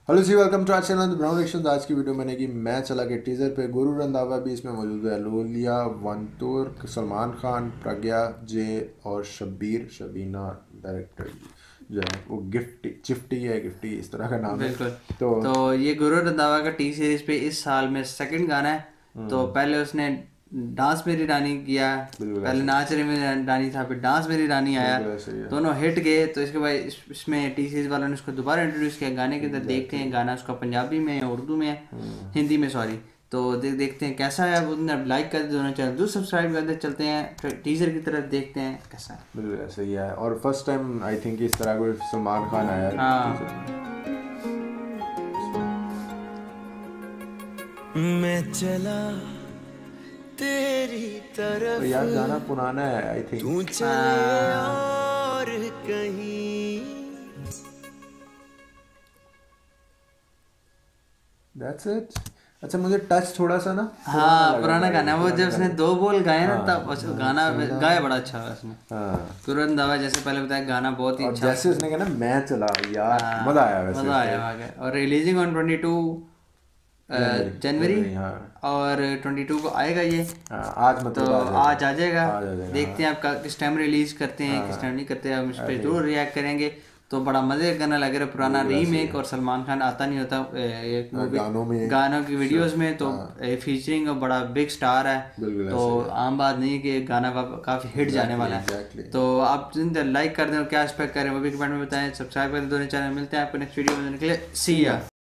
Hello जी, welcome to our channel Brown Reactions. आज की वीडियो मैंने की मैं चला के टीजर पे गुरु रंधावा भी इसमें मौजूद है। लोलिया, वंतूर, सलमान खान, प्रज्ञा जे और शबीना डायरेक्टर जो है वो गिफ्टी इस तरह का नाम है। बिल्कुल। तो तो ये गुरु रंधावा का टी सीरीज पे इस साल में सेकंड गाना है। तो पहले उसने डांस मेरी रानी किया, बिल्कुल पहले ऐसे नाच रे मेरी रानी था, फिर डांस मेरी रानी आया, बिल्कुल ऐसे ही है। दोनों हिट गए। तो इसके बाद इसमें टी सीरीज वालों ने उसको दोबारा इंट्रोड्यूस किया गाने के अंदर। देखते हैं गाना उसका पंजाबी में है, उर्दू में है, हिंदी में सॉरी। तो देखते हैं कैसा है। अब लाइक कर दे दोनों चैनल, जो सब्सक्राइब कर दे। चलते हैं टीजर की तरफ, देखते हैं कैसा है। बिल्कुल ऐसे ही है। और फर्स्ट टाइम आई थिंक इस तरह कोई सलमान खान आया है हाँ, टीजर में। मैं चला तेरी तरफ, तो यार गाना पुराना है आई थिंक। तू चले और कहीं। That's it. अच्छा, मुझे टच थोड़ा सा ना हाँ, लगा पुराना था, गाना है वो। जब उसने दो बोल गाए ना, हाँ, तब गाना गाया बड़ा अच्छा है उसने। हाँ। तुरंत दवा जैसे पहले बताया, गाना बहुत ही और अच्छा। जैसे उसने कहा ना मैं चला यार, हाँ, मजा आया वैसे मजा आया वहाँ का। और रिलीजिंग ऑन 22 जनवरी, हाँ। और 22 को आएगा ये। हाँ, आज तो मतलब आज आ जाएगा। आज आ जाएगा। देखते हैं आपका किस टाइम रिलीज करते हैं, किस टाइम नहीं करते। हम इस पर जरूर रिएक्ट करेंगे। तो बड़ा मजे करना लग रहा है। पुराना रीमेक, और सलमान खान आता नहीं होता एक मूवी गानों की वीडियोस में। तो फीचरिंग बड़ा बिग स्टार है। तो आम बात नहीं है कि गाना काफी हिट जाने वाला है। तो आप लाइक कर दें और क्या एक्सपेक्ट करें वो भी कमेंट में बताएं। सब्सक्राइब कर दें दोनों चैनल। मिलते हैं आपको नेक्स्ट वीडियो में। के लिए सी या।